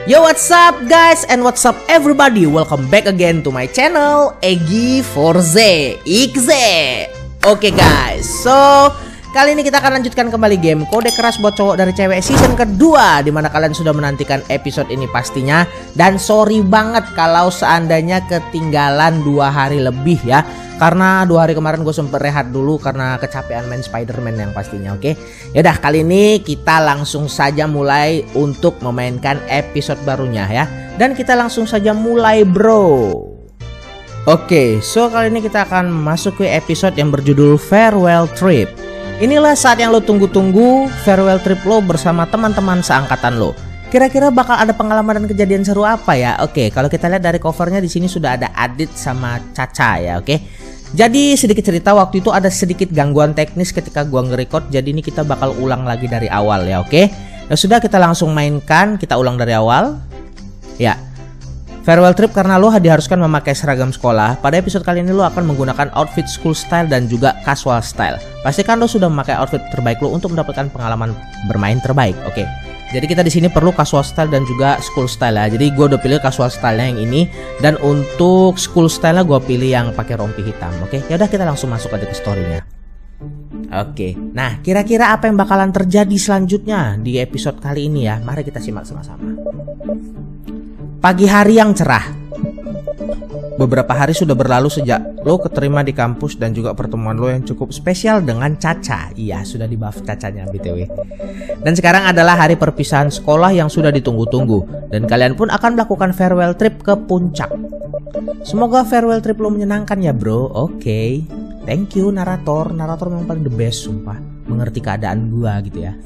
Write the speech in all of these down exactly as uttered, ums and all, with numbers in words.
Yo, what's up guys and what's up everybody, welcome back again to my channel Egi four Z X Z. Oke guys, so kali ini kita akan lanjutkan kembali game Kode Keras Buat Cowok dari Cewek season kedua, dimana kalian sudah menantikan episode ini pastinya. Dan sorry banget kalau seandainya ketinggalan dua hari lebih ya, karena dua hari kemarin gue sempet rehat dulu karena kecapean main Spider-Man yang pastinya. Oke, yaudah kali ini kita langsung saja mulai untuk memainkan episode barunya ya. Dan kita langsung saja mulai bro. Oke, so kali ini kita akan masuk ke episode yang berjudul Farewell Trip. Inilah saat yang lo tunggu-tunggu, farewell trip lo bersama teman-teman seangkatan lo. Kira-kira bakal ada pengalaman dan kejadian seru apa ya? Oke, kalau kita lihat dari covernya di sini sudah ada Adit sama Caca ya, oke. Jadi sedikit cerita, waktu itu ada sedikit gangguan teknis ketika gua nge-record, jadi ini kita bakal ulang lagi dari awal ya, oke. Ya sudah, kita langsung mainkan, kita ulang dari awal. Ya. Farewell trip karena lo diharuskan memakai seragam sekolah. Pada episode kali ini lo akan menggunakan outfit school style dan juga casual style. Pastikan lo sudah memakai outfit terbaik lo untuk mendapatkan pengalaman bermain terbaik. Oke. Jadi kita di sini perlu casual style dan juga school style ya. Jadi gue udah pilih casual style-nya yang ini, dan untuk school style-nya gue pilih yang pakai rompi hitam. Oke. Ya udah, kita langsung masuk aja ke story-nya. Oke. Nah, kira-kira apa yang bakalan terjadi selanjutnya di episode kali ini ya? Mari kita simak sama-sama. Pagi hari yang cerah. Beberapa hari sudah berlalu sejak lo keterima di kampus dan juga pertemuan lo yang cukup spesial dengan Caca. Iya, sudah di buff Cacanya B T W. Dan sekarang adalah hari perpisahan sekolah yang sudah ditunggu-tunggu, dan kalian pun akan melakukan farewell trip ke puncak. Semoga farewell trip lo menyenangkan ya bro. Oke, okay. Thank you narator. Narator memang paling the best sumpah, mengerti keadaan gua gitu ya.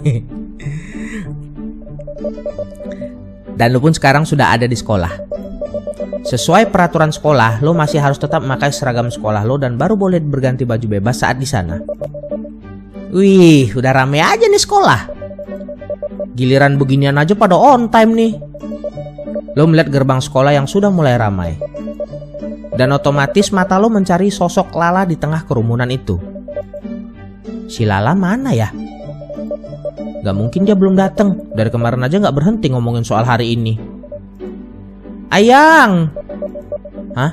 Dan lo pun sekarang sudah ada di sekolah. Sesuai peraturan sekolah, lo masih harus tetap memakai seragam sekolah lo dan baru boleh berganti baju bebas saat di sana. Wih, udah rame aja nih sekolah. Giliran beginian aja pada on time nih. Lo melihat gerbang sekolah yang sudah mulai ramai. Dan otomatis mata lo mencari sosok Lala di tengah kerumunan itu. Si Lala mana ya? Gak mungkin dia belum datang. Dari kemarin aja gak berhenti ngomongin soal hari ini. Ayang! Hah?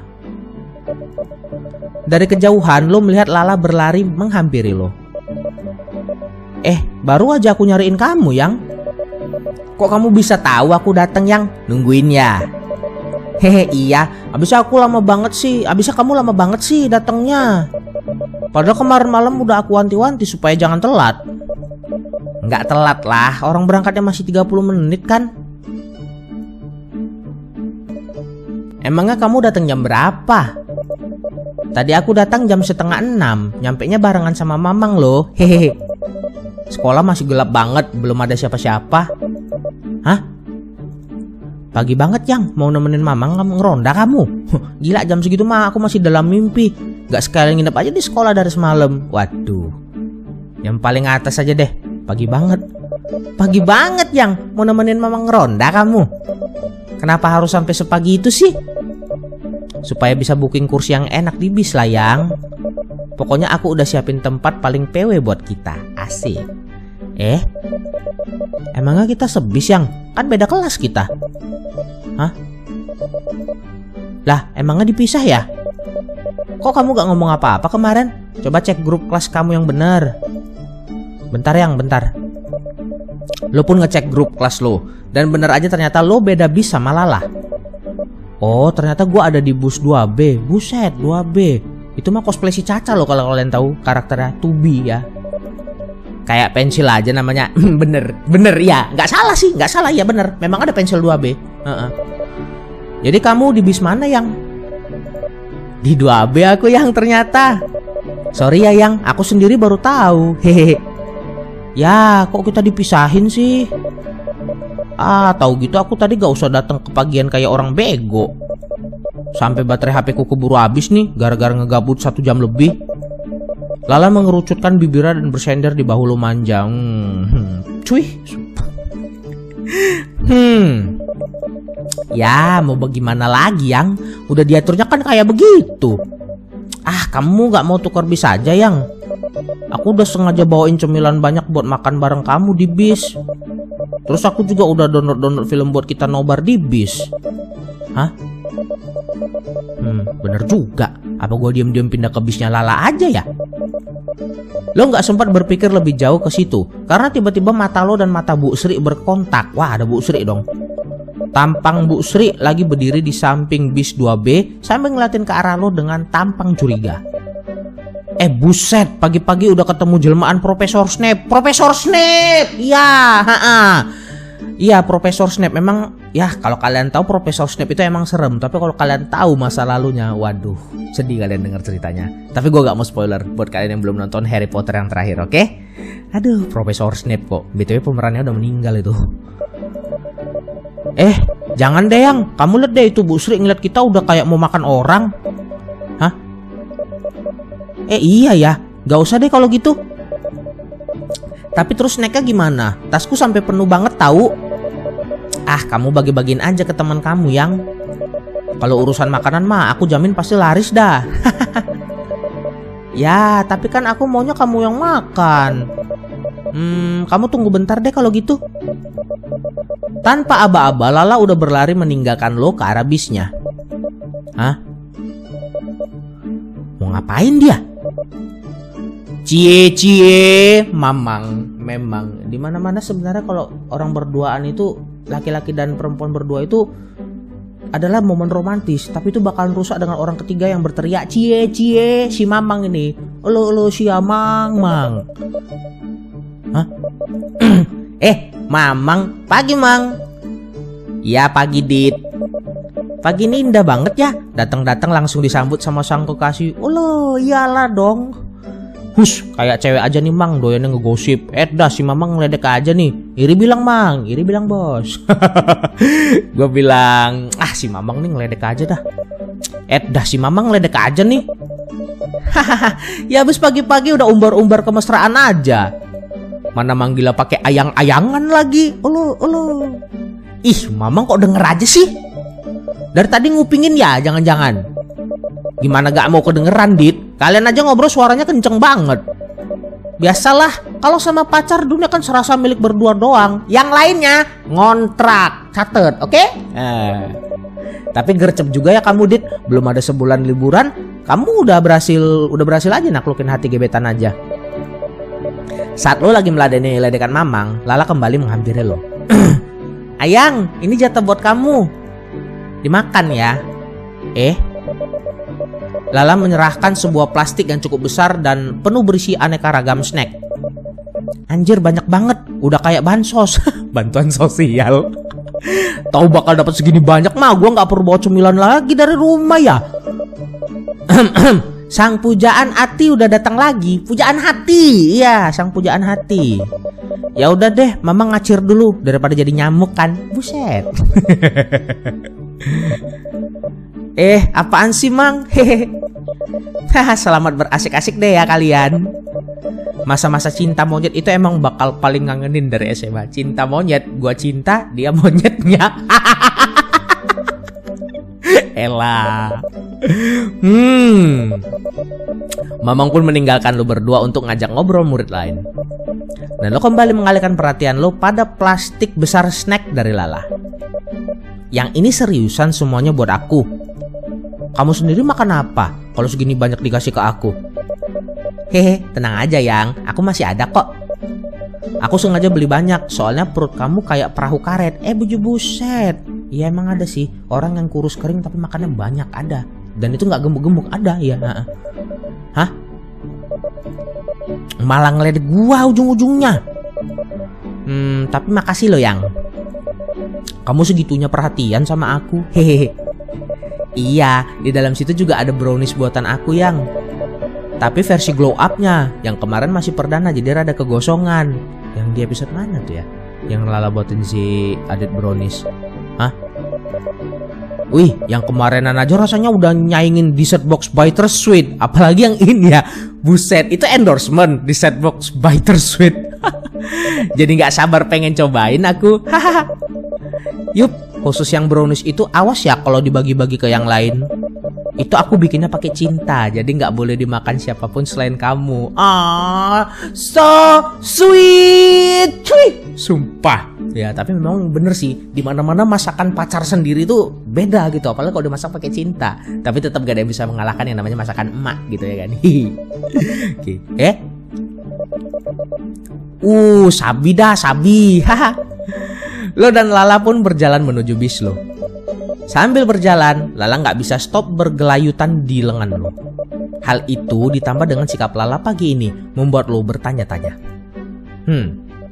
Dari kejauhan lo melihat Lala berlari menghampiri lo. Eh, baru aja aku nyariin kamu, Yang. Kok kamu bisa tahu aku datang, Yang? Nungguin ya? Hehe, iya. Abisnya aku lama banget sih. Abisnya kamu lama banget sih datangnya. Padahal kemarin malam udah aku wanti-wanti supaya jangan telat. Nggak telat lah, orang berangkatnya masih tiga puluh menit kan. Emangnya kamu datang jam berapa? Tadi aku datang jam setengah enam, nyampenya barengan sama Mamang loh. Hehehe. Sekolah masih gelap banget, belum ada siapa-siapa. Hah? Pagi banget Yang, mau nemenin Mamang ngeronda kamu? Gila, jam segitu mah aku masih dalam mimpi. Gak sekalian nginep aja di sekolah dari semalam. Waduh. Yang paling atas aja deh. Pagi banget. Pagi banget Yang, mau nemenin Mamang ngeronda kamu. Kenapa harus sampai sepagi itu sih? Supaya bisa booking kursi yang enak di bis lah Yang. Pokoknya aku udah siapin tempat paling P W buat kita. Asik. Eh, emangnya kita sebis Yang? Kan beda kelas kita. Hah? Lah, emangnya dipisah ya? Kok kamu gak ngomong apa-apa kemarin? Coba cek grup kelas kamu yang bener. Bentar Yang, bentar. Lo pun ngecek grup kelas lo, dan bener aja ternyata lo beda bis sama Lala. Oh, ternyata gue ada di bus dua B. Buset, dua B. Itu mah cosplay si Caca lo kalau kalian tahu, karakternya Tubi ya. Kayak pensil aja namanya. Bener, bener ya. Nggak salah sih, nggak salah ya, bener. Memang ada pensil dua B. uh-uh. Jadi kamu di bis mana Yang? Di dua B aku Yang ternyata. Sorry ya Yang, aku sendiri baru tahu. Hehehe. Ya, kok kita dipisahin sih? Ah, tahu gitu aku tadi gak usah datang ke pagian kayak orang bego. Sampai baterai H P ku keburu habis nih gara-gara ngegabut satu jam lebih. Lala mengerucutkan bibirnya dan bersender di bahu lo manjang. Hmm, cuy. Hmm. Ya, mau bagaimana lagi Yang? Udah diaturnya kan kayak begitu. Ah, kamu gak mau tukar bis aja Yang? Aku udah sengaja bawain cemilan banyak buat makan bareng kamu di bis. Terus aku juga udah download-download film buat kita nobar di bis. Hah? Hmm, bener juga. Apa gua diam-diam pindah ke bisnya Lala aja ya? Lo nggak sempat berpikir lebih jauh ke situ karena tiba-tiba mata lo dan mata Bu Sri berkontak. Wah, ada Bu Sri dong. Tampang Bu Sri lagi berdiri di samping bis dua B sambil ngeliatin ke arah lo dengan tampang curiga. Eh buset, pagi-pagi udah ketemu jelmaan Profesor Snape. Profesor Snape, ya, iya Profesor Snape. Memang ya kalau kalian tahu Profesor Snape itu emang serem. Tapi kalau kalian tahu masa lalunya, waduh, sedih kalian dengar ceritanya. Tapi gue gak mau spoiler buat kalian yang belum nonton Harry Potter yang terakhir, oke? Okay? Aduh, Profesor Snape kok. B T W pemerannya udah meninggal itu. Eh, jangan deh yang, kamu lihat deh itu Bu Sri ngeliat kita udah kayak mau makan orang. Hah? Eh iya ya, gak usah deh kalau gitu. Tapi terus snacknya gimana? Tasku sampai penuh banget tahu. Ah, kamu bagi-bagiin aja ke teman kamu yang. Kalau urusan makanan mah aku jamin pasti laris dah. Ya, tapi kan aku maunya kamu yang makan. Hmm, kamu tunggu bentar deh kalau gitu. Tanpa aba-aba, Lala udah berlari meninggalkan lo ke arah bisnya. Hah? Mau ngapain dia? Cie cie, mamang, memang di mana-mana sebenarnya kalau orang berduaan itu, laki-laki dan perempuan berdua itu adalah momen romantis, tapi itu bakalan rusak dengan orang ketiga yang berteriak cie cie si mamang ini. Elo elo si amang mang. Hah? Eh, mamang, pagi mang. Ya pagi dit. Pagi ini indah banget ya. Datang-datang langsung disambut sama sang kekasih. Olo, iyalah dong. Hus, kayak cewek aja nih mang, doyannya ngegosip. Eh dah si mamang ngeledek aja nih. Iri bilang mang, Iri bilang bos. Gue bilang, ah si mamang nih ngeledek aja dah. Eh dah si mamang ngeledek aja nih. Ya habis pagi-pagi udah umbar-umbar kemesraan aja. Mana manggilnya pakai ayang-ayangan lagi. Olo, olo. Ih, mamang kok denger aja sih? Dari tadi ngupingin ya, jangan-jangan. Gimana gak mau kedengeran, Dit? Kalian aja ngobrol suaranya kenceng banget. Biasalah, kalau sama pacar dunia kan serasa milik berdua doang. Yang lainnya ngontrak, catet, oke? Okay? Eh. Tapi gercep juga ya kamu, Dit. Belum ada sebulan liburan, kamu udah berhasil udah berhasil aja naklukin hati gebetan aja. Saat lo lagi meladeni ledekan mamang, Lala kembali menghampiri lo. Ayang, ini jatah buat kamu. Dimakan ya. Eh, Lala menyerahkan sebuah plastik yang cukup besar dan penuh berisi aneka ragam snack. Anjir banyak banget, udah kayak bansos. Bantuan sosial. Tahu bakal dapat segini banyak mah gua nggak perlu bawa cemilan lagi dari rumah ya. Sang pujaan hati udah datang lagi. Pujaan hati, iya sang pujaan hati. Ya udah deh, mama ngacir dulu daripada jadi nyamuk kan. Buset. Eh, apaan sih mang? Hehe. Selamat berasik-asik deh ya kalian. Masa-masa cinta monyet itu emang bakal paling ngangenin dari S M A. Cinta monyet, gua cinta, dia monyetnya. Elah. Hmm. Mamang pun meninggalkan lo berdua untuk ngajak ngobrol murid lain. Dan lo kembali mengalihkan perhatian lo pada plastik besar snack dari Lala. Yang ini seriusan semuanya buat aku. Kamu sendiri makan apa? Kalau segini banyak dikasih ke aku. Hehe, tenang aja yang, aku masih ada kok. Aku sengaja beli banyak, soalnya perut kamu kayak perahu karet. Eh buju buset. Iya emang ada sih, orang yang kurus kering tapi makannya banyak ada. Dan itu gak gemuk-gemuk ada ya. Hah? Malah ngeledek gua ujung-ujungnya. Hmm, tapi makasih lo yang. Kamu segitunya perhatian sama aku. Hehehe. Iya, di dalam situ juga ada brownies buatan aku yang. Tapi versi glow up-nya. Yang kemarin masih perdana jadi rada kegosongan. Yang di episode mana tuh ya? Yang Lala buatin si Adit brownies. Hah? Wih, yang kemarinan aja rasanya udah nyaingin dessert box Bittersweet. Apalagi yang ini ya. Buset, itu endorsement dessert box Bittersweet. Jadi gak sabar pengen cobain aku. Yup, khusus yang brownies itu awas ya kalau dibagi-bagi ke yang lain. Itu aku bikinnya pakai cinta, jadi nggak boleh dimakan siapapun selain kamu. Ah, so sweet, cuy. Sumpah, Ya, tapi memang bener sih, dimana-mana masakan pacar sendiri tuh beda gitu, apalagi kalau dimasak pakai cinta. Tapi tetap gak ada yang bisa mengalahkan yang namanya masakan emak gitu ya kan. Oke, eh, uh, sabi dah, sabi. Lo dan Lala pun berjalan menuju bis lo. Sambil berjalan, Lala nggak bisa stop bergelayutan di lengan lo. Hal itu ditambah dengan sikap Lala pagi ini membuat lo bertanya-tanya. Hmm.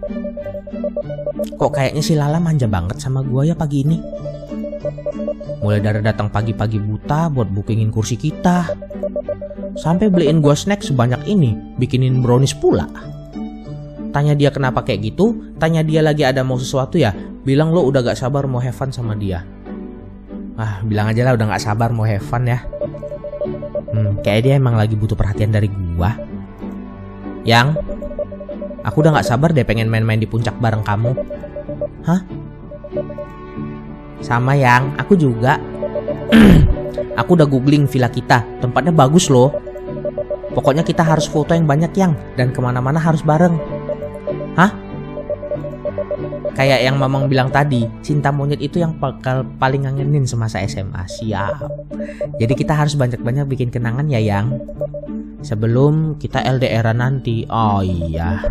Kok kayaknya si Lala manja banget sama gua ya pagi ini. Mulai dari datang pagi-pagi buta buat bookingin kursi kita, sampai beliin gua snack sebanyak ini, bikinin brownies pula. Tanya dia kenapa kayak gitu, tanya dia lagi ada mau sesuatu ya, bilang lo udah gak sabar mau have fun sama dia. Ah, bilang aja lah udah gak sabar mau have fun ya. Hmm, kayak dia emang lagi butuh perhatian dari gua. Yang aku udah gak sabar deh pengen main-main di puncak bareng kamu. Hah? Sama Yang, aku juga. Aku udah googling villa kita, tempatnya bagus loh. Pokoknya kita harus foto yang banyak Yang, dan kemana-mana harus bareng. Hah? Kayak yang Mamang bilang tadi, cinta monyet itu yang bakal paling ngangenin semasa S M A. Siap. Jadi kita harus banyak-banyak bikin kenangan ya Yang, sebelum kita L D R-an nanti. Oh iya.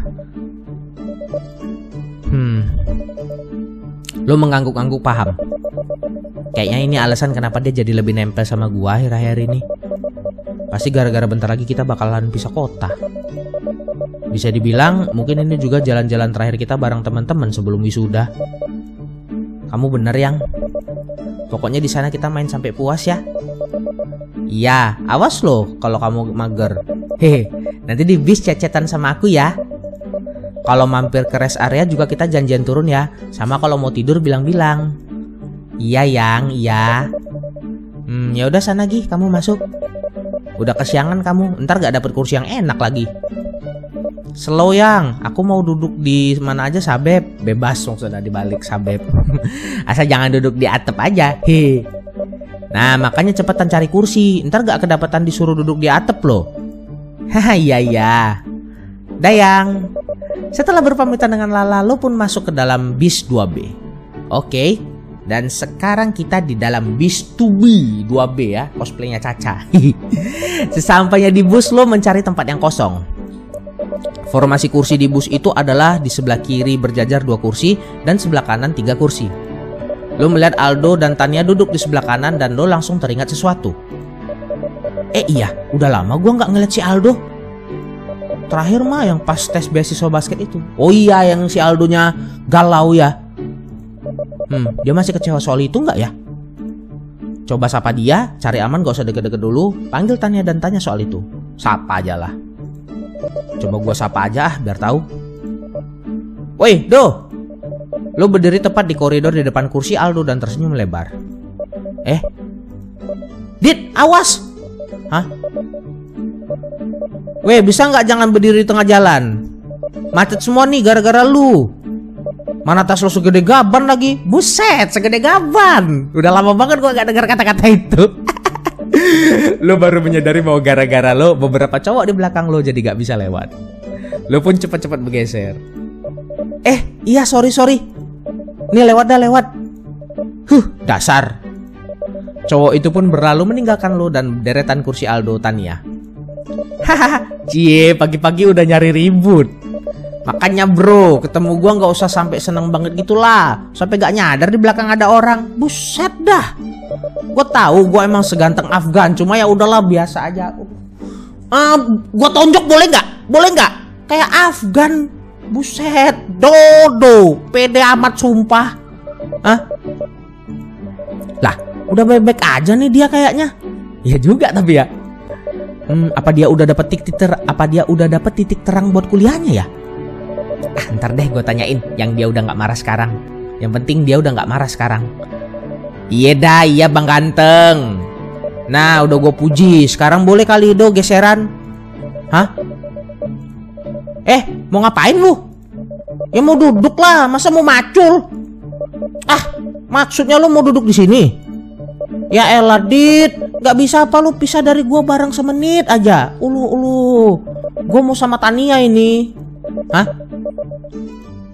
Hmm. Lo mengangguk-angguk paham. Kayaknya ini alasan kenapa dia jadi lebih nempel sama gua akhir-akhir ini. Pasti gara-gara bentar lagi kita bakalan pisah kota. Bisa dibilang mungkin ini juga jalan-jalan terakhir kita bareng teman-teman sebelum wisuda. Kamu bener Yang. Pokoknya di sana kita main sampai puas ya. Iya, awas loh kalau kamu mager. Hehe, nanti di bis cecetan sama aku ya. Kalau mampir ke rest area juga kita janjian turun ya. Sama kalau mau tidur bilang-bilang. Iya Yang, iya. Hmm, ya udah sana Gi, kamu masuk. Udah kesiangan kamu, ntar gak dapet kursi yang enak lagi. Slow Yang, aku mau duduk di mana aja Sabep. Bebas dong sudah dibalik Sabep. Asal jangan duduk di atap aja. He. Nah makanya cepetan cari kursi, ntar gak kedapatan disuruh duduk di atap loh. Haha iya iya. Dayang. Setelah berpamitan dengan Lala, lo pun masuk ke dalam bis dua B. Oke. Dan sekarang kita di dalam bis dua B dua B ya, cosplaynya Caca. Sesampainya di bus lo mencari tempat yang kosong. Formasi kursi di bus itu adalah di sebelah kiri berjajar dua kursi dan sebelah kanan tiga kursi. Lo melihat Aldo dan Tania duduk di sebelah kanan dan lo langsung teringat sesuatu. Eh iya, udah lama gua nggak ngeliat si Aldo. Terakhir mah yang pas tes beasiswa basket itu. Oh iya, yang si Aldonya galau ya. Hmm, dia masih kecewa soal itu nggak ya? Coba sapa dia, cari aman gak usah deket-deket dulu. Panggil Tania dan tanya soal itu. Sapa aja lah. Coba gua sapa aja ah, biar tahu. Woi, Do. Lo berdiri tepat di koridor di depan kursi Aldo dan tersenyum lebar. Eh, Dit, awas. Hah? Weh, bisa nggak jangan berdiri di tengah jalan? Macet semua nih gara-gara lu. Mana tas lo segede gaban lagi? Buset, segede gaban. Udah lama banget gua gak dengar kata-kata itu. Lo baru menyadari bahwa gara-gara lo beberapa cowok di belakang lo jadi gak bisa lewat. Lo pun cepat-cepat bergeser. Eh, iya sorry sorry. Nih lewat dah lewat. Huh, dasar. Cowok itu pun berlalu meninggalkan lo dan deretan kursi Aldo Tania. Hahaha, cie pagi-pagi udah nyari ribut. Makanya bro, ketemu gua nggak usah sampai seneng banget gitulah, sampai gak nyadar di belakang ada orang. Buset dah. Gua tahu gua emang seganteng Afgan, cuma ya udahlah biasa aja. Uh, gua tonjok boleh nggak? Boleh nggak? Kayak Afgan. Buset, dodo, pede amat sumpah. Hah? Lah, udah baik-baik aja nih dia kayaknya. Iya juga tapi ya. Hmm, apa dia udah dapat titik ter apa dia udah dapat titik terang buat kuliahnya ya? Ah, ntar deh gue tanyain yang dia udah nggak marah sekarang. Yang penting dia udah nggak marah sekarang. Iya dah, iya bang ganteng. Nah udah gue puji. Sekarang boleh kali Do geseran. Hah? Eh mau ngapain lu? Ya mau duduk lah, masa mau macul? Ah maksudnya lu mau duduk di sini? Ya elah Dit, gak bisa apa lu pisah dari gue bareng semenit aja. Ulu ulu, gue mau sama Tania ini. Hah?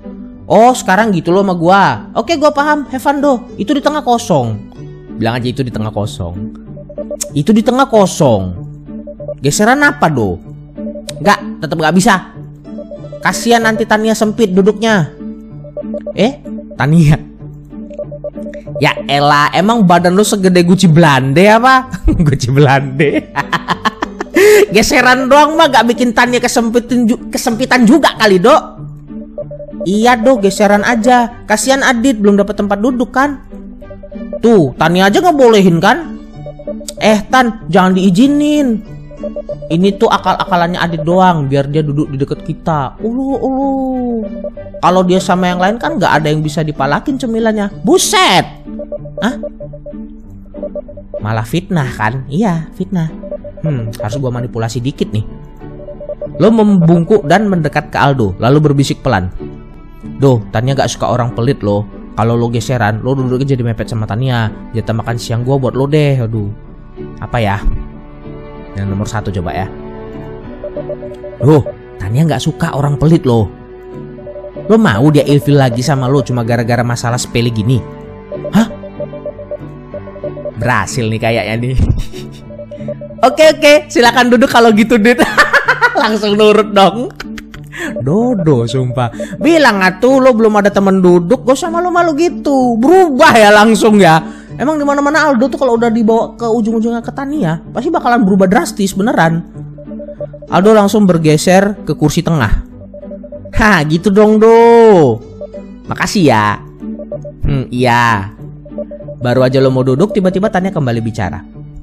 Oh sekarang gitu loh sama gua. Oke gua paham, have fun do. Itu di tengah kosong. Bilang aja itu di tengah kosong. Itu di tengah kosong. Geseran apa do? Enggak, tetap gak bisa. Kasihan nanti Tania sempit duduknya. Eh, Tania. Ya elah, emang badan lu segede Gucci Belande apa? Gucci Belande. Geseran doang mah gak bikin Tania kesempitan, kesempitan juga kali, Dok. Iya, Dok, geseran aja. Kasihan Adit belum dapat tempat duduk kan. Tuh, Tania aja nggak bolehin kan? Eh, Tan, jangan diizinin. Ini tuh akal-akalannya Adit doang, biar dia duduk di deket kita. Ulu, ulu. Kalau dia sama yang lain kan nggak ada yang bisa dipalakin cemilannya. Buset. Hah? Malah fitnah kan? Iya, fitnah. Hmm, harus gua manipulasi dikit nih. Lo membungkuk dan mendekat ke Aldo, lalu berbisik pelan. Duh, Tania gak suka orang pelit loh. Kalau lo geseran, lo duduknya jadi mepet sama Tania. Jatah makan siang gua buat lo deh. Aduh. Apa ya? Yang nomor satu coba ya. Loh, Tania gak suka orang pelit loh. Lo mau dia ilfil lagi sama lo cuma gara-gara masalah sepele gini? Hah? Berhasil nih kayaknya nih. Oke oke, silakan duduk kalau gitu, Dit. Langsung nurut dong. Dodo, sumpah. Bilang atuh lo belum ada temen duduk, gak usah malu-malu gitu. Berubah ya langsung ya. Emang dimana-mana Aldo tuh kalau udah dibawa ke ujung-ujungnya ke Tania, pasti bakalan berubah drastis beneran. Aldo langsung bergeser ke kursi tengah. Hah, gitu dong, Do. Makasih ya. Hmm, iya. Baru aja lo mau duduk, tiba-tiba Tania kembali bicara.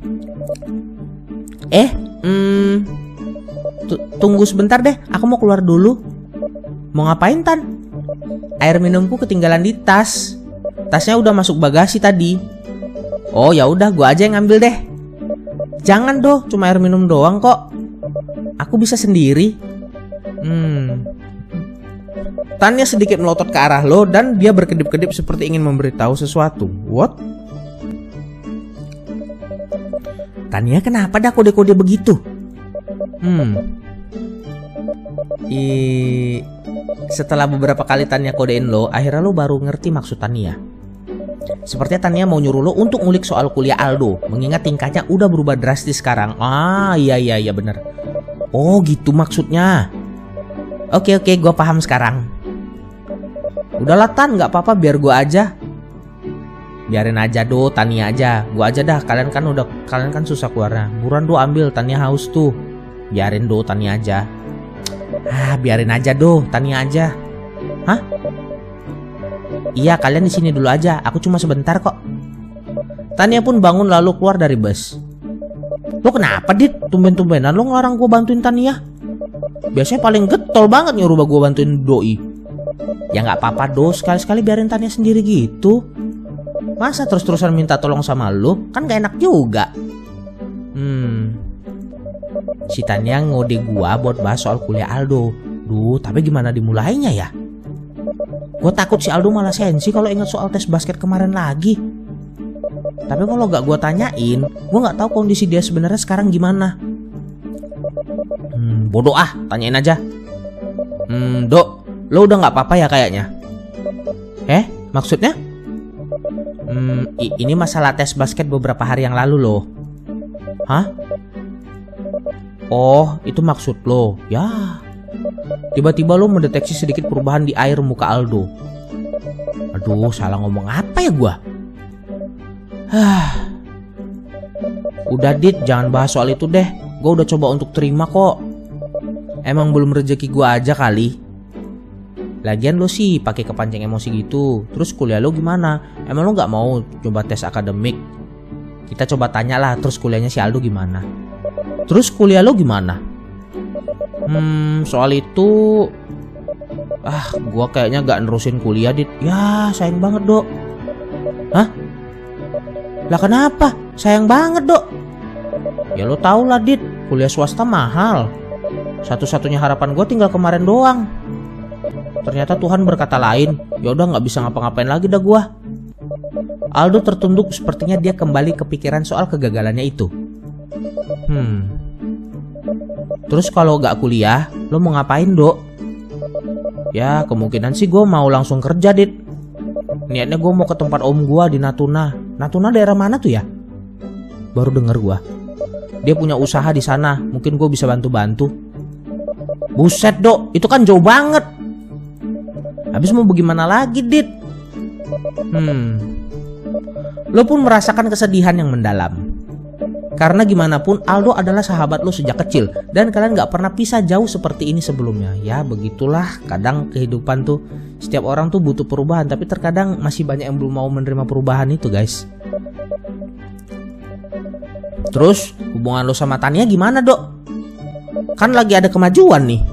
Eh, hmm, tunggu sebentar deh, aku mau keluar dulu. Mau ngapain, Tan? Air minumku ketinggalan di tas. Tasnya udah masuk bagasi tadi. Oh ya udah, gua aja yang ngambil deh. Jangan doh, cuma air minum doang kok. Aku bisa sendiri. Hmm. Tania sedikit melotot ke arah lo dan dia berkedip-kedip seperti ingin memberitahu sesuatu. What? Tania kenapa dah kode-kode begitu? Hmm. I... Setelah beberapa kali Tania kodein lo, akhirnya lo baru ngerti maksud Tania. Sepertinya Tania mau nyuruh lo untuk ngulik soal kuliah Aldo, mengingat tingkahnya udah berubah drastis sekarang. Ah iya iya iya bener. Oh gitu maksudnya. Oke oke, gue paham sekarang. Udahlah Tan, nggak apa-apa, biar gue aja. Biarin aja Do, Tania aja. Gue aja dah, kalian kan udah kalian kan susah keluarnya. Buruan Do ambil, Tania haus tuh. Biarin Do, Tania aja. Ah, biarin aja Do, Tania aja. Hah? Iya, kalian di sini dulu aja. Aku cuma sebentar kok. Tania pun bangun lalu keluar dari bus. Lo kenapa, Dit? Tumben-tumbenan lo ngelarang gue bantuin Tania. Biasanya paling getol banget nyuruh gue bantuin Doi. Ya nggak apa-apa Do, sekali-sekali biarin Tania sendiri gitu. Masa terus-terusan minta tolong sama lo? Kan gak enak juga. Hmm. Si Tania ngode gua buat bahas soal kuliah Aldo. Duh, tapi gimana dimulainya ya? Gue takut si Aldo malah sensi kalau ingat soal tes basket kemarin lagi. Tapi kalau gak gue tanyain, gue gak tahu kondisi dia sebenarnya sekarang gimana. Hmm, bodoh ah, tanyain aja. Hmm, Dok, lo udah gak apa-apa ya kayaknya? Eh, maksudnya? Hmm, ini masalah tes basket beberapa hari yang lalu loh. Hah? Oh, itu maksud lo. Ya. Tiba-tiba lo mendeteksi sedikit perubahan di air muka Aldo. Aduh, salah ngomong apa ya gua? Hah. Udah Dit, jangan bahas soal itu deh. Gua udah coba untuk terima kok. Emang belum rezeki gua aja kali. Lagian lo sih pakai kepancing emosi gitu. Terus kuliah lo gimana? Emang lo nggak mau coba tes akademik? Kita coba tanya lah. Terus kuliahnya si Aldo gimana? Terus kuliah lo gimana? Hmm, soal itu, ah, gua kayaknya gak nerusin kuliah, Dit. Ya, sayang banget, Dok. Hah? Lah kenapa? Sayang banget, Dok. Ya lo tau lah, Dit. Kuliah swasta mahal. Satu-satunya harapan gue tinggal kemarin doang. Ternyata Tuhan berkata lain. Ya udah nggak bisa ngapa-ngapain lagi dah gua. Aldo tertunduk, sepertinya dia kembali kepikiran soal kegagalannya itu. Hmm. Terus kalau gak kuliah, lo mau ngapain, Dok? Ya kemungkinan sih gue mau langsung kerja, Dit. Niatnya gue mau ke tempat om gue di Natuna. Natuna daerah mana tuh ya? Baru denger gue. Dia punya usaha di sana. Mungkin gue bisa bantu-bantu. Buset, Dok, itu kan jauh banget. Habis mau bagaimana lagi, Dit? Hmm. Lo pun merasakan kesedihan yang mendalam. Karena gimana pun Aldo adalah sahabat lo sejak kecil. Dan kalian gak pernah pisah jauh seperti ini sebelumnya. Ya begitulah, kadang kehidupan tuh, setiap orang tuh butuh perubahan. Tapi terkadang masih banyak yang belum mau menerima perubahan itu, guys. Terus hubungan lo sama Tania gimana, Dok? Kan lagi ada kemajuan nih.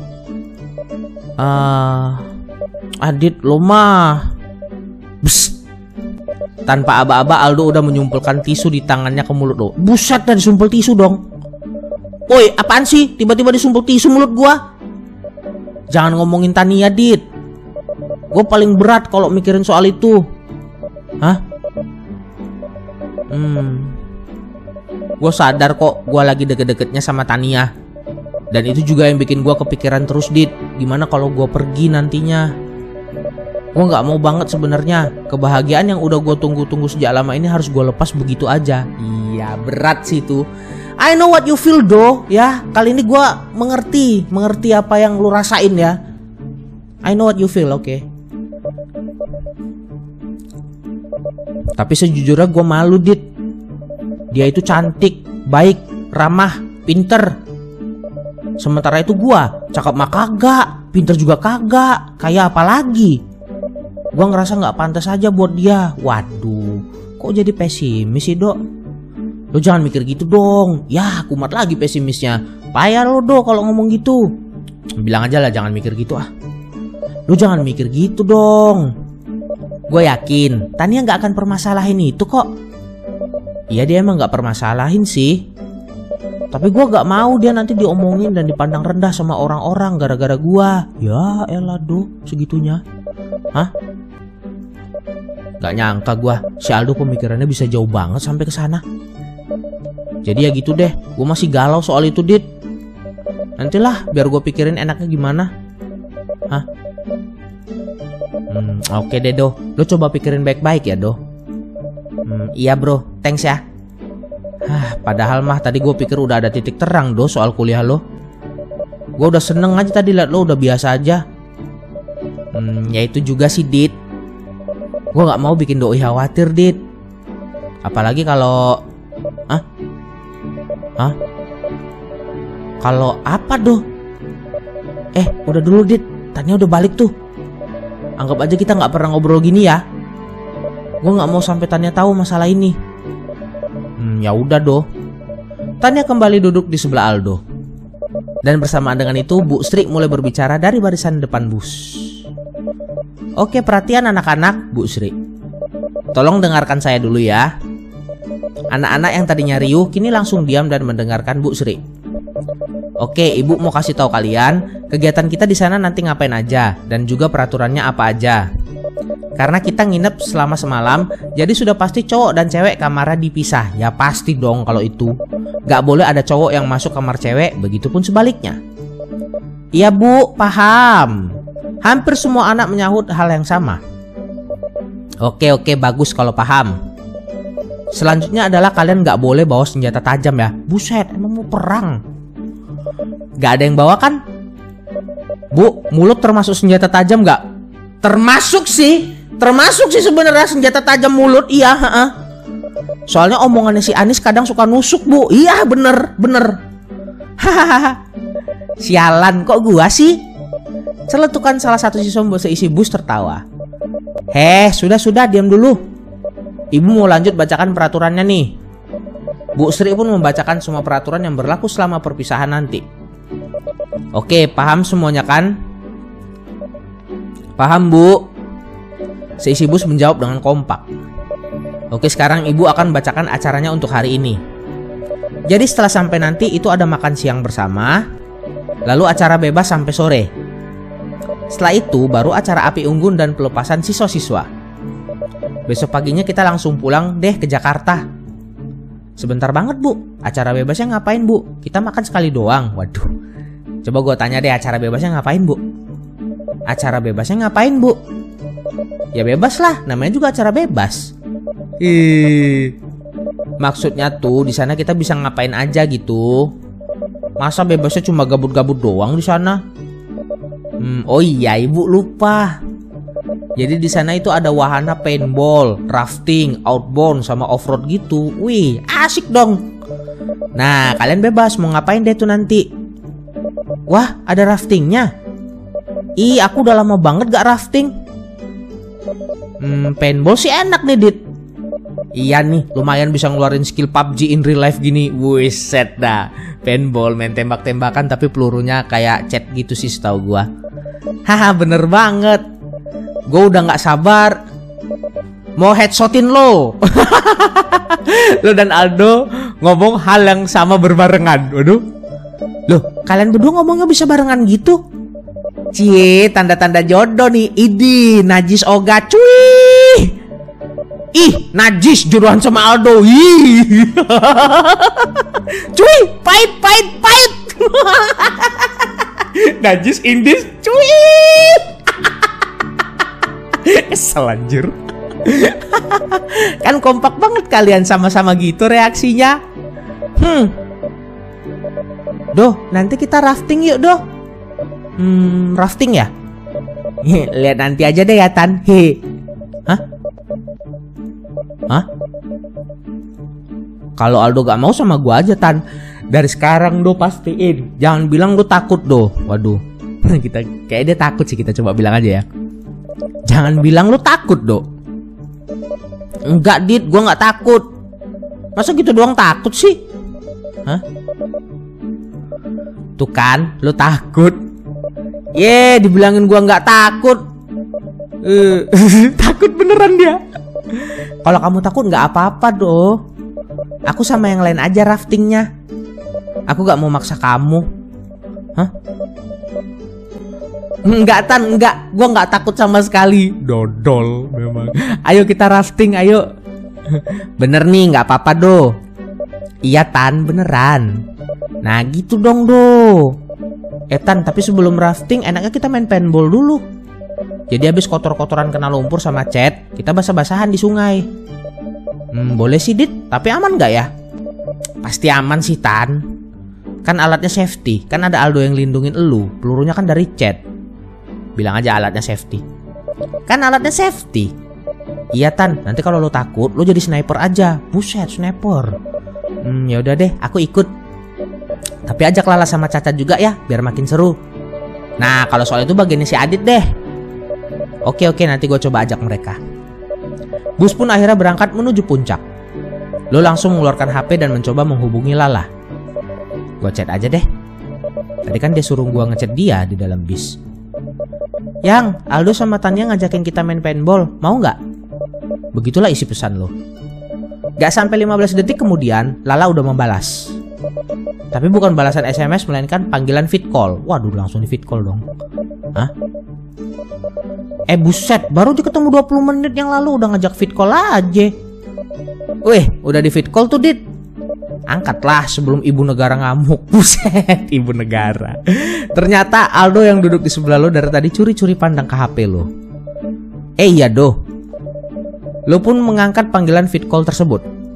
Uh, Adit lo mah. Bsst. Tanpa aba-aba Aldo udah menyumpulkan tisu di tangannya ke mulut lo. Buset, dah disumpul tisu dong. Woi, apaan sih? Tiba-tiba disumpul tisu mulut gua. Jangan ngomongin Tania, Dit. Gue paling berat kalau mikirin soal itu. Hah? Hmm. Gue sadar kok gue lagi deket-deketnya sama Tania. Dan itu juga yang bikin gue kepikiran terus, Dit. Gimana kalau gue pergi nantinya? Gue gak mau banget sebenarnya. Kebahagiaan yang udah gue tunggu-tunggu sejak lama ini harus gue lepas begitu aja. Iya, berat sih itu. I know what you feel, do. Ya, kali ini gue mengerti. Mengerti apa yang lu rasain ya. I know what you feel, oke okay? Tapi sejujurnya gue malu, Dit. Dia itu cantik, baik, ramah, pinter. Sementara itu gue cakep mah kagak, pinter juga kagak. Kayak apa lagi? Gue ngerasa gak pantas aja buat dia. Waduh, kok jadi pesimis sih, Dok? Lo jangan mikir gitu dong. Ya, kumat lagi pesimisnya. Payah lo, Dok, kalau ngomong gitu. Bilang aja lah jangan mikir gitu ah. Lo jangan mikir gitu dong. Gue yakin Tania gak akan permasalahin itu kok. Iya, dia emang gak permasalahin sih. Tapi gue gak mau dia nanti diomongin dan dipandang rendah sama orang-orang gara-gara gue. Ya elah, Do, segitunya. Hah? Gak nyangka gue, si Aldo pemikirannya bisa jauh banget sampai ke sana. Jadi ya gitu deh, gue masih galau soal itu, Dit. Nantilah biar gue pikirin enaknya gimana. Hah? Hmm, oke okay deh, Do. Lo coba pikirin baik-baik ya, Do. Hmm, iya bro, thanks ya. Hah, padahal mah tadi gue pikir udah ada titik terang, Do, soal kuliah lo. Gue udah seneng aja tadi liat lo udah biasa aja. Hmm, ya itu juga sih, Dit. Gue gak mau bikin doi khawatir, Dit. Apalagi kalau... Hah? Hah? Kalau apa, Do? Eh, udah dulu, Dit. Tania udah balik tuh. Anggap aja kita gak pernah ngobrol gini ya. Gue gak mau sampai Tania tahu masalah ini. Hmm, ya udah, Do. Tania kembali duduk di sebelah Aldo. Dan bersamaan dengan itu, Bu Sri mulai berbicara dari barisan depan bus. Oke, perhatian anak-anak, Bu Sri. Tolong dengarkan saya dulu ya. Anak-anak yang tadinya riuh kini langsung diam dan mendengarkan Bu Sri. Oke, Ibu mau kasih tahu kalian kegiatan kita di sana nanti ngapain aja dan juga peraturannya apa aja. Karena kita nginep selama semalam, jadi sudah pasti cowok dan cewek kamarnya dipisah. Ya pasti dong kalau itu. Gak boleh ada cowok yang masuk kamar cewek, begitupun sebaliknya. Iya, Bu, paham. Hampir semua anak menyahut hal yang sama. Oke oke bagus kalau paham. Selanjutnya adalah kalian gak boleh bawa senjata tajam ya. Buset, emang mau perang? Gak ada yang bawa kan? Bu, mulut termasuk senjata tajam gak? Termasuk sih. Termasuk sih sebenarnya senjata tajam mulut. Iya, heeh. Soalnya omongannya si Anis kadang suka nusuk, Bu. Iya bener, bener. Hahaha. Sialan, kok gua sih? Celetukan salah satu siswa seisi bus tertawa. Heh, sudah-sudah, diam dulu. Ibu mau lanjut bacakan peraturannya nih. Bu Sri pun membacakan semua peraturan yang berlaku selama perpisahan nanti. Oke, paham semuanya kan? Paham, Bu. Seisi bus menjawab dengan kompak. Oke, sekarang Ibu akan bacakan acaranya untuk hari ini. Jadi setelah sampai nanti itu ada makan siang bersama. Lalu acara bebas sampai sore. Setelah itu baru acara api unggun dan pelepasan siswa-siswa. Besok paginya kita langsung pulang deh ke Jakarta. Sebentar banget, Bu. Acara bebasnya ngapain, Bu? Kita makan sekali doang. Waduh. Coba gue tanya deh, acara bebasnya ngapain, Bu? Acara bebasnya ngapain, Bu? Ya bebas lah, namanya juga acara bebas. Ih. Maksudnya tuh di sana kita bisa ngapain aja gitu. Masa bebasnya cuma gabut-gabut doang di sana? Hmm, oh iya, Ibu lupa. Jadi di sana itu ada wahana paintball, rafting, outbound sama off-road gitu. Wih, asik dong. Nah, kalian bebas mau ngapain deh tuh nanti. Wah, ada raftingnya. Ih, aku udah lama banget gak rafting. Hmm, paintball sih enak nih, Dit. Iya nih, lumayan bisa ngeluarin skill P U B G in real life gini. Wiset dah. Paintball main tembak-tembakan tapi pelurunya kayak cat gitu sih setahu gua. Haha, bener banget. Gua udah nggak sabar mau headshotin lo. Lo dan Aldo ngomong hal yang sama berbarengan. Waduh. Loh, kalian berdua ngomongnya bisa barengan gitu? Cie, tanda-tanda jodoh nih. Idi, najis oga cuy. Ih, najis juruan sama Aldo. Ih. Cuy, pahit, pahit, pahit. Najis indis, cuy. Kesel anjir. Kan kompak banget kalian sama-sama gitu reaksinya. Hmm. Doh, nanti kita rafting yuk, Doh. Hmm, rafting ya? Lihat nanti aja deh ya, Tan. He. Hah? Hah? Kalau Aldo gak mau sama gua aja, Tan. Dari sekarang Do pastiin. Jangan bilang lu takut, Do. Waduh. Kita kayak dia takut sih, kita coba bilang aja ya. Jangan bilang lu takut, Do. Enggak, Dit, gua gak takut. Masa gitu doang takut sih? Hah? Tuh kan, lu takut. Ye, dibilangin gua gak takut. uh, Takut beneran dia. Kalau kamu takut nggak apa-apa, Do. Aku sama yang lain aja raftingnya. Aku gak mau maksa kamu. Hah? Enggak, Tan, enggak. Gua nggak takut sama sekali. Dodol memang. Ayo kita rafting, ayo. Bener nih, nggak apa-apa, Do. Iya, Tan, beneran. Nah gitu dong, Do. Eh, Tan, tapi sebelum rafting enaknya kita main paintball dulu. Jadi habis kotor-kotoran kena lumpur sama cat, kita basah-basahan di sungai. Hmm, boleh sih, Dit. Tapi aman nggak ya? Pasti aman sih, Tan. Kan alatnya safety. Kan ada Aldo yang lindungin elu. Pelurunya kan dari cat. Bilang aja alatnya safety. Kan alatnya safety. Iya, Tan. Nanti kalau lo takut, lo jadi sniper aja. Buset, sniper. Hmm, ya udah deh, aku ikut. Tapi ajak Lala sama Caca juga ya, biar makin seru. Nah, kalau soal itu bagiannya si Adit deh. Oke oke, nanti gue coba ajak mereka. Bus pun akhirnya berangkat menuju puncak. Lo langsung mengeluarkan H P dan mencoba menghubungi Lala. Gue chat aja deh. Tadi kan dia suruh gue ngechat dia di dalam bis. Yang, Aldo sama Tanya ngajakin kita main paintball, mau nggak? Begitulah isi pesan lo. Gak sampai lima belas detik kemudian, Lala udah membalas. Tapi bukan balasan S M S, melainkan panggilan fit call. Waduh, langsung di fit call dong. Hah? Eh buset, baru aja ketemu dua puluh menit yang lalu udah ngajak fit call aja. Wih, udah di fit call tuh, Dit. Angkatlah sebelum ibu negara ngamuk. Buset, ibu negara. Ternyata Aldo yang duduk di sebelah lo dari tadi curi-curi pandang ke H P lo. Eh iya, Do. Lo pun mengangkat panggilan fit call tersebut.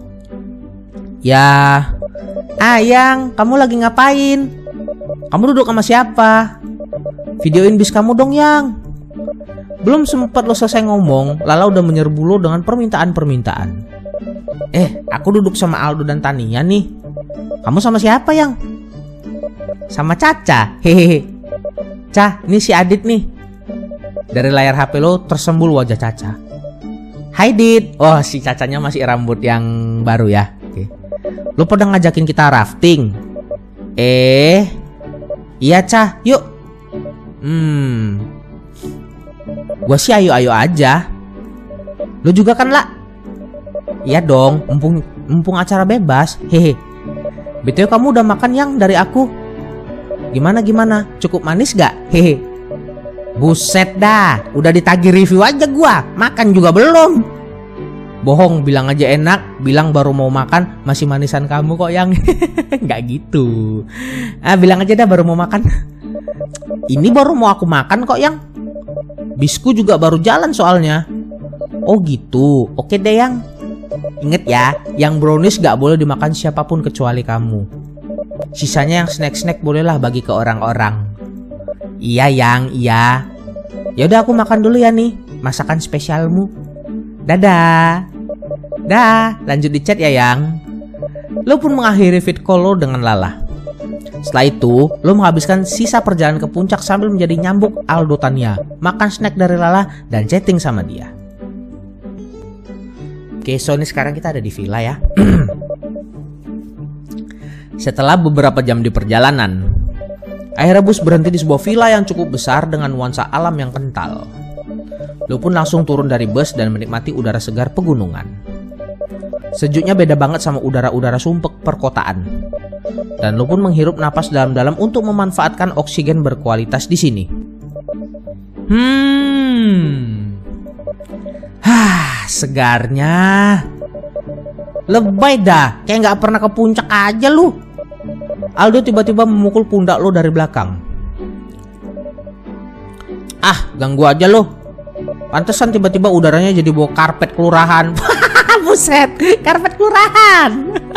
Ya, Ayang, kamu lagi ngapain? Kamu duduk sama siapa? Videoin bis kamu dong, Yang. Belum sempat lo selesai ngomong, Lala udah menyerbu lo dengan permintaan-permintaan. Eh, aku duduk sama Aldo dan Tania nih. Kamu sama siapa, Yang? Sama Caca. Hehehe. Cah, ini si Adit nih. Dari layar H P lo tersembul wajah Caca. Hai, Dit. Oh, si Cacanya masih rambut yang baru ya. Oke. Lo pada ngajakin kita rafting. Eh, iya, Cah, yuk. Hmm. Gua sih ayo-ayo aja. Lo juga kan, La? Iya dong, mumpung, mumpung acara bebas. Hehe. B T W kamu udah makan Yang dari aku? Gimana-gimana? Cukup manis gak? Hehe. Buset dah, udah ditagih review aja gua. Makan juga belum. Bohong, bilang aja enak. Bilang baru mau makan, masih manisan kamu kok, Yang. Gak gitu. Ah, bilang aja dah baru mau makan. Ini baru mau aku makan kok, Yang. Bisku juga baru jalan soalnya. Oh gitu. Oke deh Yang. Ingat ya, yang brownies gak boleh dimakan siapapun kecuali kamu. Sisanya yang snack-snack bolehlah bagi ke orang-orang. Iya Yang, iya. Yaudah aku makan dulu ya nih, masakan spesialmu. Dadah. Dah, lanjut di chat ya Yang. Lo pun mengakhiri feed call lo dengan Lala. Setelah itu, lo menghabiskan sisa perjalanan ke puncak sambil menjadi nyambuk Aldo Tania, makan snack dari Lala, dan chatting sama dia. Oke, so ini sekarang kita ada di villa ya. Setelah beberapa jam di perjalanan, akhirnya bus berhenti di sebuah villa yang cukup besar dengan nuansa alam yang kental. Lo pun langsung turun dari bus dan menikmati udara segar pegunungan. Sejuknya beda banget sama udara-udara sumpek perkotaan. Dan lo pun menghirup napas dalam-dalam untuk memanfaatkan oksigen berkualitas di sini. Hmm. Hah, segarnya. Lebay dah, kayak nggak pernah ke puncak aja lu. Aldo tiba-tiba memukul pundak lo dari belakang. Ah, ganggu aja lo. Pantesan tiba-tiba udaranya jadi bau karpet kelurahan. Buset, karpet kelurahan.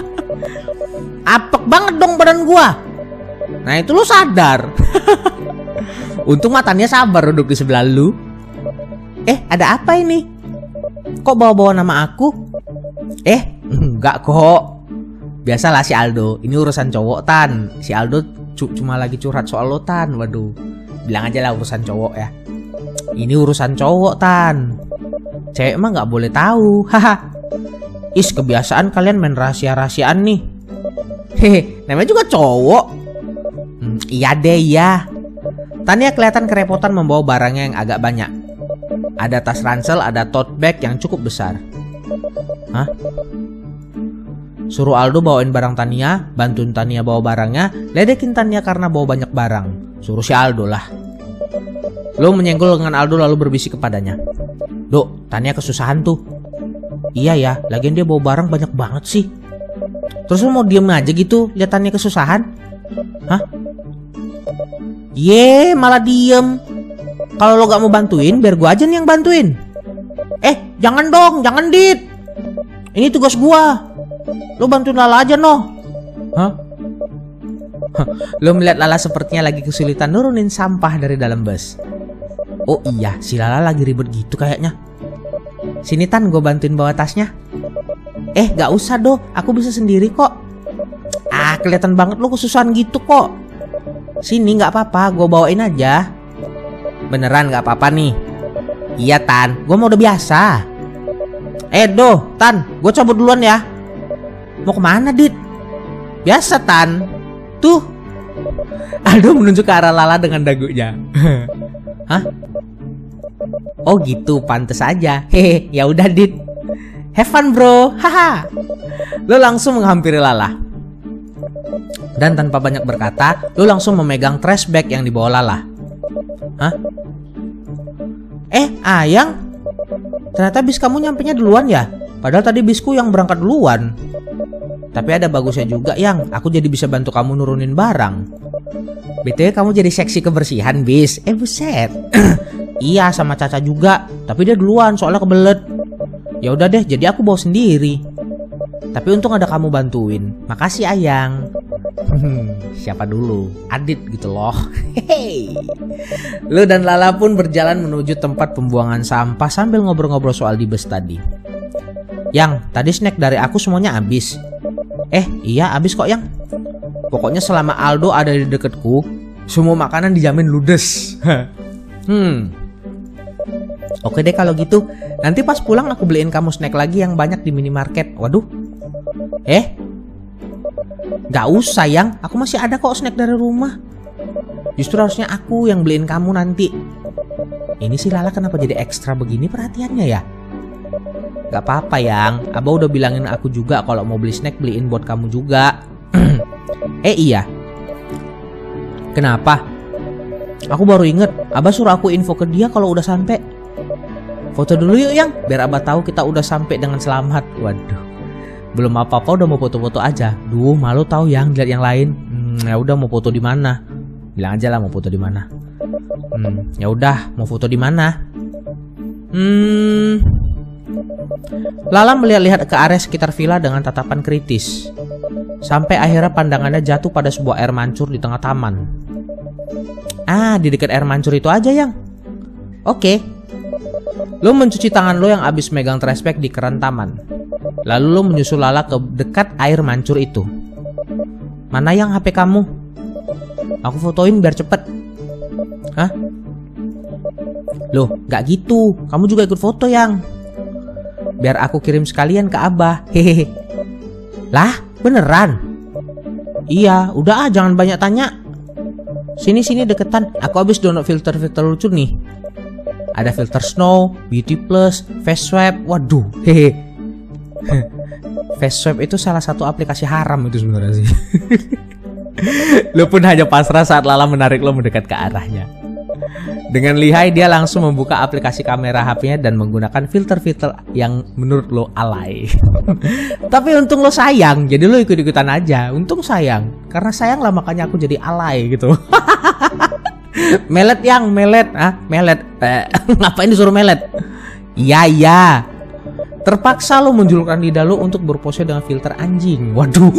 Apek banget dong badan gua. Nah itu lo sadar. Untung matanya sabar duduk di sebelah lu. Eh, ada apa ini? Kok bawa-bawa nama aku? Eh, enggak kok. Biasalah si Aldo, ini urusan cowok Tan. Si Aldo cu cuma lagi curhat soal lo Tan. Waduh, bilang aja lah urusan cowok ya. Ini urusan cowok Tan. Cewek mah nggak boleh tahu. Haha. Is, kebiasaan kalian main rahasia-rahasiaan nih. Hehe, namanya juga cowok. Hmm, iya deh ya. Tania kelihatan kerepotan membawa barangnya yang agak banyak. Ada tas ransel, ada tote bag yang cukup besar. Hah? Suruh Aldo bawain barang Tania, bantuin Tania bawa barangnya, ledekin Tania karena bawa banyak barang. Suruh si Aldo lah. Lo menyenggol dengan Aldo lalu berbisik kepadanya. Dok, Tania kesusahan tuh. Iya ya, lagian dia bawa barang banyak banget sih. Terus lo mau diem aja gitu lihat Tania kesusahan? Hah? Ye, malah diem. Kalau lo gak mau bantuin, biar gua aja nih yang bantuin. Eh, jangan dong, jangan Dit. Ini tugas gua. Lo bantuin Lala aja noh. Hah? Lo melihat Lala sepertinya lagi kesulitan nurunin sampah dari dalam bus. Oh iya, si Lala lagi ribet gitu kayaknya. Sini Tan, gue bantuin bawa tasnya. Eh, gak usah doh, aku bisa sendiri kok. Ah, kelihatan banget lo kesusahan gitu kok. Sini gak apa-apa, gue bawain aja. Beneran gak apa-apa nih? Iya Tan, gue mau udah biasa. Eh doh, Tan, gue cabut duluan ya. Mau kemana Dit? Biasa Tan. Tuh. Aldo menunjuk ke arah Lala dengan dagunya. Hah? Oh gitu, pantes aja. Hehe, ya udah Dit. Have fun bro. Haha. Lo langsung menghampiri Lala. Dan tanpa banyak berkata, lo langsung memegang trash bag yang dibawa Lala. Hah? Eh, Ayang. Ternyata bis kamu nyampenya duluan ya? Padahal tadi bisku yang berangkat duluan. Tapi ada bagusnya juga Yang, aku jadi bisa bantu kamu nurunin barang. B T W kamu jadi seksi kebersihan bis. Eh buset. Iya sama Caca juga, tapi dia duluan soalnya kebelet. Ya udah deh, jadi aku bawa sendiri. Tapi untung ada kamu bantuin. Makasih Ayang. Siapa dulu? Adit gitu loh. Hehehe. Lu dan Lala pun berjalan menuju tempat pembuangan sampah sambil ngobrol-ngobrol soal di bus tadi. Yang, tadi snack dari aku semuanya habis. Eh, iya habis kok Yang. Pokoknya selama Aldo ada di deketku, semua makanan dijamin ludes. Hmm. Oke deh kalau gitu. Nanti pas pulang aku beliin kamu snack lagi yang banyak di minimarket. Waduh. Eh? Gak usah Yang, aku masih ada kok snack dari rumah. Justru harusnya aku yang beliin kamu nanti. Ini si Lala kenapa jadi ekstra begini perhatiannya ya? Gak apa-apa Yang, Abah udah bilangin aku juga kalau mau beli snack beliin buat kamu juga. Eh iya. Kenapa? Aku baru inget, Abah suruh aku info ke dia kalau udah sampai. Foto dulu yuk Yang, biar Abah tahu kita udah sampai dengan selamat. Waduh. Belum apa-apa udah mau foto-foto aja. Duh, malu tahu Yang lihat yang lain. Hmm, ya udah mau foto di mana? Bilang aja lah mau foto di mana. Hmm, ya udah mau foto di mana? Hmm. Lala melihat-lihat ke area sekitar villa dengan tatapan kritis. Sampai akhirnya pandangannya jatuh pada sebuah air mancur di tengah taman. Ah, di dekat air mancur itu aja, Yang. Oke. Lo mencuci tangan lo yang abis megang trash bag di keran taman. Lalu lo menyusul Lala ke dekat air mancur itu. Mana Yang H P kamu? Aku fotoin biar cepet. Hah? Loh, gak gitu. Kamu juga ikut foto, Yang. Biar aku kirim sekalian ke Abah. Hehehe. Lah, beneran? Iya, udah ah, jangan banyak tanya. Sini-sini deketan. Aku habis download filter-filter lucu nih. Ada filter snow, beauty plus, face swap. Waduh, hehe. Face swap itu salah satu aplikasi haram itu sebenarnya sih. Lo pun hanya pasrah saat Lala menarik lo mendekat ke arahnya. Dengan lihai dia langsung membuka aplikasi kamera H P-nya dan menggunakan filter-filter yang menurut lo alay. Tapi untung lo sayang, jadi lo ikut-ikutan aja. Untung sayang, karena sayang lah makanya aku jadi alay gitu. Melet Yang, melet, ah melet. Eh, ngapain disuruh melet? Iya iya. Terpaksa lo menjulurkan lidah lo untuk berpose dengan filter anjing. Waduh.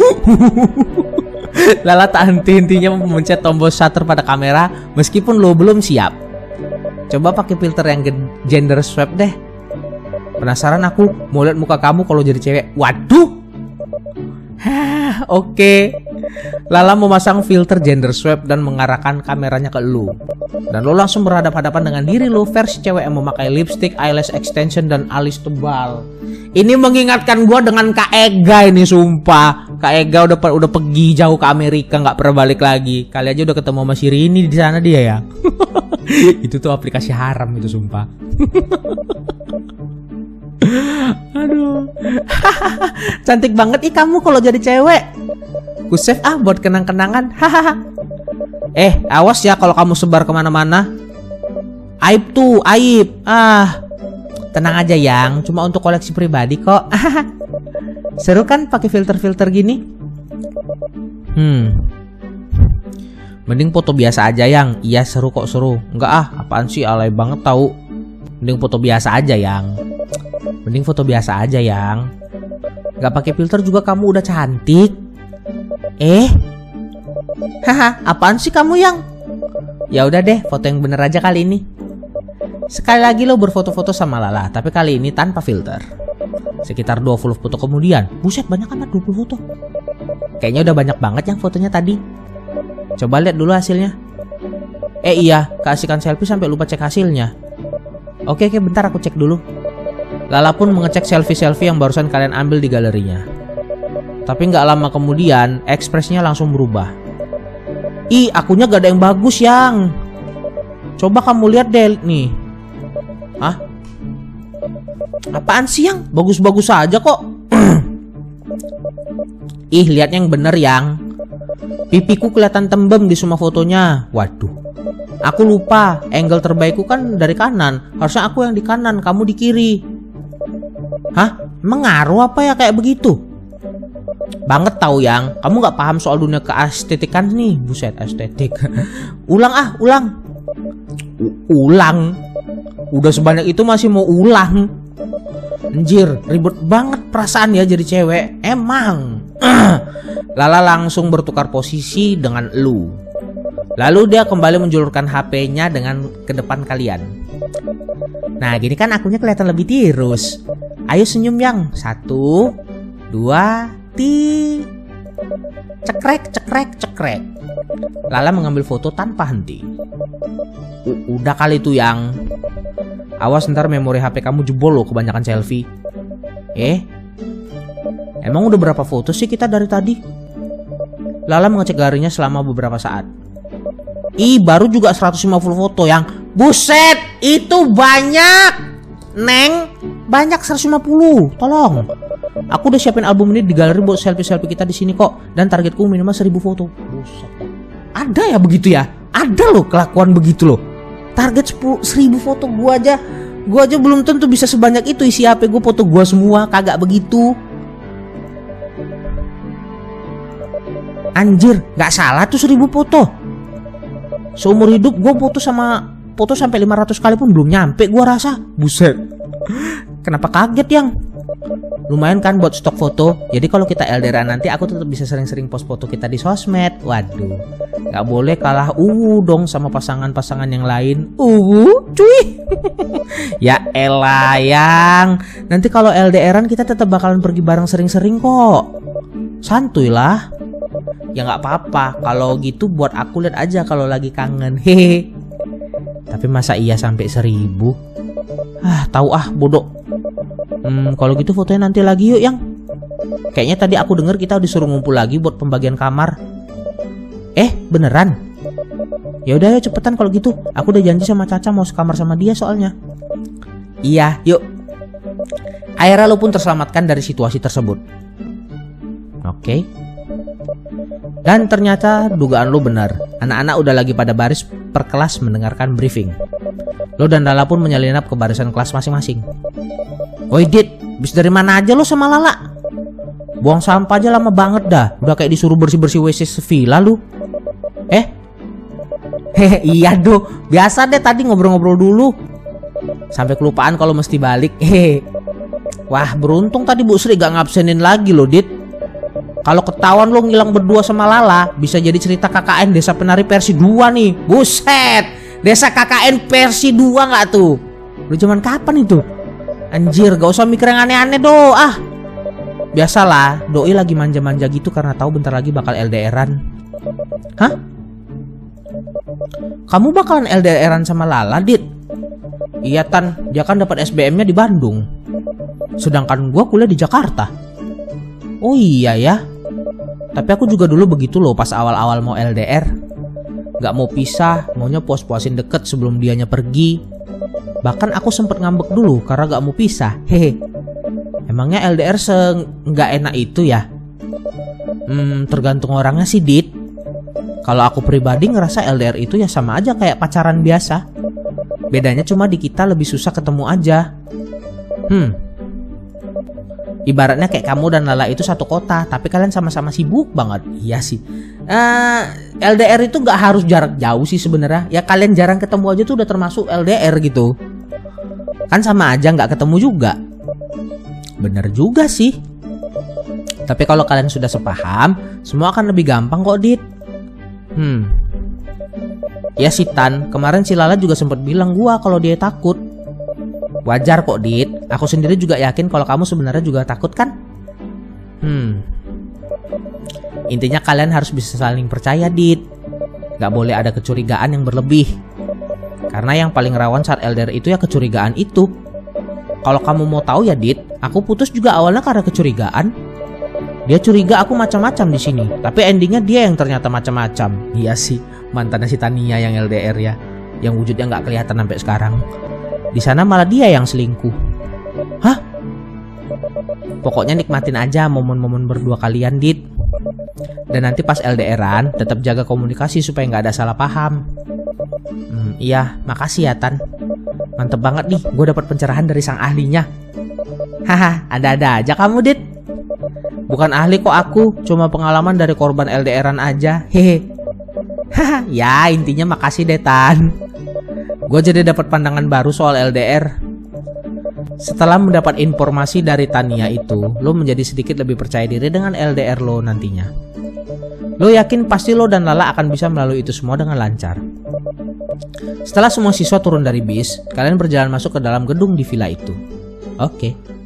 Lala tak henti-hentinya memencet tombol shutter pada kamera meskipun lo belum siap. Coba pakai filter yang gender swap deh. Penasaran aku mau lihat muka kamu kalau jadi cewek. Waduh. Hah, oke. Okay. Lala memasang filter gender swap dan mengarahkan kameranya ke lu. Dan lo langsung berhadapan-hadapan dengan diri lo versi cewek yang memakai lipstick, eyelash extension, dan alis tebal. Ini mengingatkan gua dengan Kak Ega ini, sumpah. Kak Ega udah udah pergi jauh ke Amerika, nggak pernah balik lagi. Kali aja udah ketemu sama si Rini di sana dia ya. Itu tuh aplikasi haram itu, sumpah. Aduh. Cantik banget ih kamu kalau jadi cewek. Ku save ah buat kenang-kenangan. Hahaha. Eh, awas ya kalau kamu sebar kemana-mana. Aib tuh, aib. Ah, tenang aja Yang, cuma untuk koleksi pribadi kok. Seru kan pakai filter-filter gini? Hmm. Mending foto biasa aja Yang. Iya seru kok, seru. Enggak ah, apaan sih, alay banget tahu. Mending foto biasa aja Yang. Mending foto biasa aja Yang. Gak pakai filter juga kamu udah cantik. Eh, haha, apaan sih kamu Yang? Ya udah deh, foto yang bener aja kali ini. Sekali lagi lo berfoto-foto sama Lala, tapi kali ini tanpa filter. Sekitar dua puluh foto kemudian, buset banyak amat dua puluh foto. Kayaknya udah banyak banget yang fotonya tadi. Coba lihat dulu hasilnya. Eh iya, keasikan selfie sampai lupa cek hasilnya. Oke oke, bentar aku cek dulu. Lala pun mengecek selfie-selfie yang barusan kalian ambil di galerinya. Tapi nggak lama kemudian, ekspresinya langsung berubah. Ih, akunya gak ada yang bagus Yang. Coba kamu lihat deh nih. Hah? Apaan sih Yang? Bagus-bagus aja kok. Ih, lihat yang bener Yang. Pipiku kelihatan tembem di semua fotonya. Waduh. Aku lupa, angle terbaikku kan dari kanan. Harusnya aku yang di kanan, kamu di kiri. Hah? Emang ngaruh apa ya kayak begitu? Banget tahu Yang. Kamu gak paham soal dunia keestetikan nih. Buset, estetik. Ulang ah, ulang. U ulang. Udah sebanyak itu masih mau ulang. Anjir, ribet banget perasaan ya jadi cewek. Emang. Lala langsung bertukar posisi dengan lu. Lalu dia kembali menjulurkan H P-nya dengan ke depan kalian. Nah, gini kan akunya kelihatan lebih tirus. Ayo senyum Yang. Satu, dua, ti. Cekrek, cekrek, cekrek. Lala mengambil foto tanpa henti. U Udah kali itu Yang. Awas ntar memori H P kamu jebol loh kebanyakan selfie. Eh, emang udah berapa foto sih kita dari tadi? Lala mengecek galerinya selama beberapa saat. Ih, baru juga seratus lima puluh foto Yang. Buset, itu banyak Neng, banyak seratus lima puluh. Tolong. Aku udah siapin album ini di galeri buat selfie-selfie kita di sini kok. Dan targetku minimal seribu foto. Buset. Ada ya begitu ya? Ada loh kelakuan begitu loh. Target seribu foto gua aja. Gua aja belum tentu bisa sebanyak itu isi H P gua foto gua semua. Kagak begitu. Anjir, gak salah tuh seribu foto. Seumur hidup gue foto sama foto sampai lima ratus kali pun belum nyampe gua rasa. Buset. Kenapa kaget yang? Lumayan kan buat stok foto. Jadi kalau kita L D R-an nanti aku tetap bisa sering-sering post foto kita di sosmed. Waduh, nggak boleh kalah uh dong sama pasangan-pasangan yang lain. Uh, cuy. Ya elah yang. Nanti kalau L D R-an kita tetap bakalan pergi bareng sering-sering kok. Santuy lah. Ya nggak apa-apa. Kalau gitu buat aku lihat aja kalau lagi kangen. Hehe. Tapi masa iya sampai seribu? Ah, tahu ah, bodoh. Hmm, kalau gitu fotonya nanti lagi yuk yang. Kayaknya tadi aku dengar kita disuruh ngumpul lagi buat pembagian kamar. Eh, beneran? Ya udah, yuk cepetan kalau gitu. Aku udah janji sama Caca mau sekamar sama dia soalnya. Iya, yuk. Akhirnya lo pun terselamatkan dari situasi tersebut. Oke. Dan ternyata dugaan lo benar. Anak-anak udah lagi pada baris per kelas mendengarkan briefing. Lo dan Lala pun menyelinap ke barisan kelas masing-masing. Woi Dit, bis dari mana aja lo sama Lala? Buang sampah aja lama banget dah. Udah kayak disuruh bersih-bersih W C sevilla lu. Eh? Hehe, iya do. Biasa deh tadi ngobrol-ngobrol dulu. Sampai kelupaan kalau mesti balik. Hehe. Wah, beruntung tadi Bu Sri gak ngabsenin lagi lo Dit. Kalau ketahuan lo ngilang berdua sama Lala, bisa jadi cerita K K N Desa Penari versi dua nih. Buset. Desa K K N versi dua gak tuh? Lu zaman kapan itu? Anjir, gak usah mikir yang aneh-aneh do. Ah, biasalah, doi lagi manja-manja gitu karena tahu bentar lagi bakal L D R-an. Hah? Kamu bakalan L D R-an sama Lala, Dit? Iya Tan, dia kan dapat S B M-nya di Bandung. Sedangkan gua kuliah di Jakarta. Oh iya ya. Tapi aku juga dulu begitu loh pas awal-awal mau L D R. Gak mau pisah, maunya puas-puasin deket sebelum dianya pergi. Bahkan aku sempet ngambek dulu karena gak mau pisah. Hehe. Emangnya L D R se nggak enak itu ya? Hmm, tergantung orangnya sih, Dit. Kalau aku pribadi ngerasa L D R itu ya sama aja kayak pacaran biasa. Bedanya cuma di kita lebih susah ketemu aja. Hmm. Ibaratnya kayak kamu dan Lala itu satu kota, tapi kalian sama-sama sibuk banget. Iya sih. Uh, L D R itu gak harus jarak jauh sih sebenarnya. Ya kalian jarang ketemu aja tuh udah termasuk L D R gitu. Kan sama aja gak ketemu juga. Bener juga sih. Tapi kalau kalian sudah sepaham, semua akan lebih gampang kok, Dit. Hmm. Ya si Tan, kemarin si Lala juga sempat bilang gua kalau dia takut. Wajar kok, Dit. Aku sendiri juga yakin kalau kamu sebenarnya juga takut kan? Hmm. Intinya kalian harus bisa saling percaya, Dit. Gak boleh ada kecurigaan yang berlebih. Karena yang paling rawan saat L D R itu ya kecurigaan itu. Kalau kamu mau tahu ya, Dit, aku putus juga awalnya karena kecurigaan. Dia curiga aku macam-macam di sini, tapi endingnya dia yang ternyata macam-macam. Iya sih, mantannya si Tania yang L D R ya, yang wujudnya nggak kelihatan sampai sekarang. Di sana malah dia yang selingkuh. Hah? Pokoknya nikmatin aja momen-momen berdua kalian, Dit. Dan nanti pas L D R-an tetap jaga komunikasi supaya nggak ada salah paham. Hmm, iya, makasih ya Tan. Mantep banget nih, gue dapat pencerahan dari sang ahlinya. Haha, ada-ada aja kamu, Dit. Bukan ahli kok aku, cuma pengalaman dari korban L D R-an aja. Hehe. Haha, ya intinya makasih deh Tan. Gue jadi dapat pandangan baru soal L D R. Setelah mendapat informasi dari Tania itu, lo menjadi sedikit lebih percaya diri dengan L D R lo nantinya. Lo yakin pasti lo dan Lala akan bisa melalui itu semua dengan lancar. Setelah semua siswa turun dari bis, kalian berjalan masuk ke dalam gedung di villa itu. Oke.